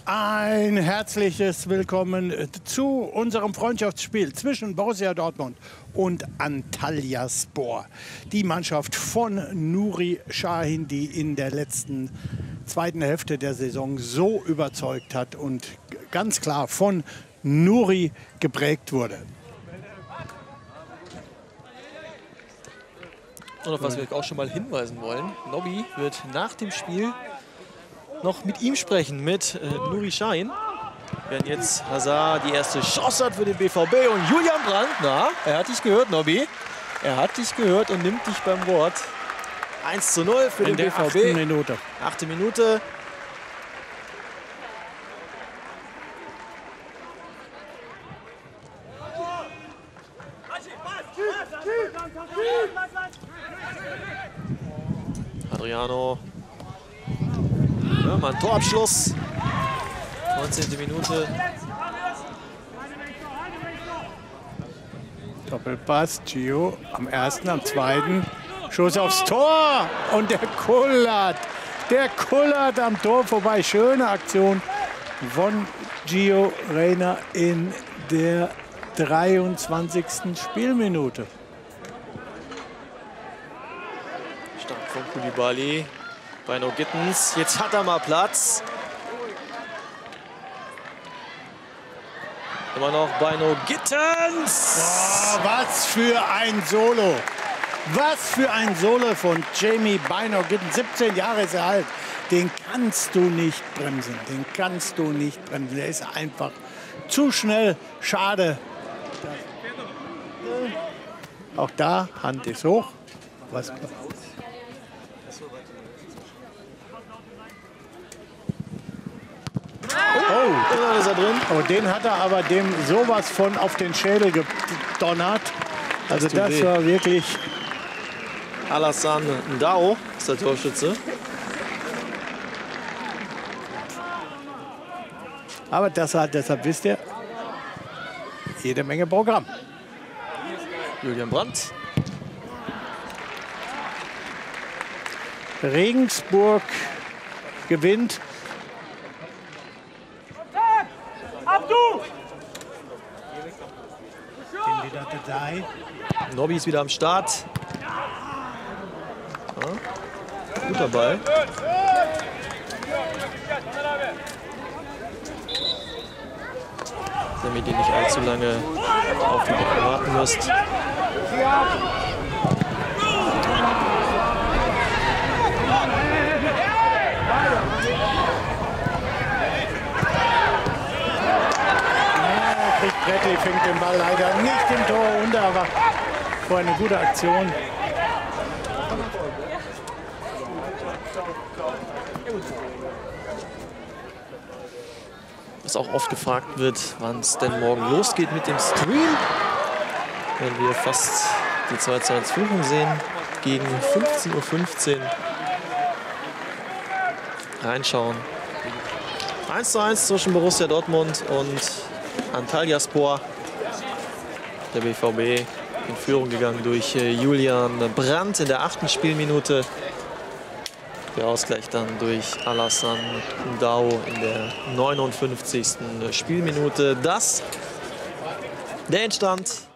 Ein herzliches Willkommen zu unserem Freundschaftsspiel zwischen Borussia Dortmund und Antalyaspor. Die Mannschaft von Nuri Sahin, die in der letzten zweiten Hälfte der Saison so überzeugt hat und ganz klar von Nuri geprägt wurde. Und auf was wir auch schon mal hinweisen wollen: Nobby wird nach dem Spiel noch mit ihm sprechen, mit Nuri Sahin. Während jetzt Hazard die erste Chance hat für den BVB und Julian Brandt, na, er hat dich gehört, Nobby. Er hat dich gehört und nimmt dich beim Wort. 1:0 für den BVB. In der 8. Minute. 8. Minute. Adriano. Ja, mal ein Torabschluss. 19. Minute. Doppelpass, Gio am ersten, am zweiten. Schuss aufs Tor und der kullert am Tor vorbei. Schöne Aktion von Gio Reyna in der 23. Spielminute. Stark von Koulibaly. Bino Gittens. Jetzt hat er mal Platz. Immer noch Bino Gittens. Oh, was für ein Solo. Was für ein Solo von Jamie Bino Gittens. 17 Jahre ist er alt. Den kannst du nicht bremsen. Den kannst du nicht bremsen. Der ist einfach zu schnell. Schade. Auch da, Hand ist hoch. Was? Oh, da ist er drin. Oh, den hat er aber dem sowas von auf den Schädel gedonnert. Also das war wirklich... Alassane Ndao ist der Torschütze. Aber deshalb wisst ihr, jede Menge Programm. Julian Brandt. Regensburg gewinnt. Nobby ist wieder am Start. Ja, guter Ball. Damit ihr nicht allzu lange auf die Ball warten müsst. Bretli fängt den Ball leider nicht im Tor unter, aber vor eine gute Aktion. Was auch oft gefragt wird, wann es denn morgen losgeht mit dem Stream. Wenn wir fast die 2:1 Führung sehen, gegen 15:15 Uhr reinschauen. 1:1 zwischen Borussia Dortmund und Antalyaspor. Der BVB in Führung gegangen durch Julian Brandt in der 8. Spielminute. Der Ausgleich dann durch Alassane Ndao in der 59. Spielminute. Das der Endstand